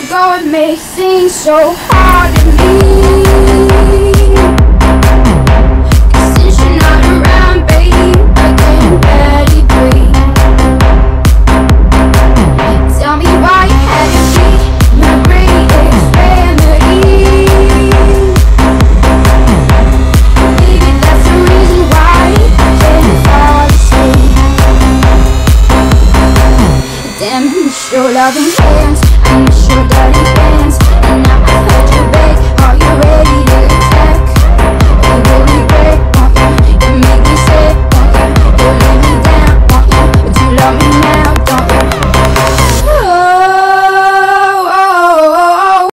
God makes things so hard to me. 'Cause since you're not around, babe, I can barely breathe. Tell me why you had to be my greatest remedy. Maybe that's the reason why I can't fall asleep. Damn, your loving hands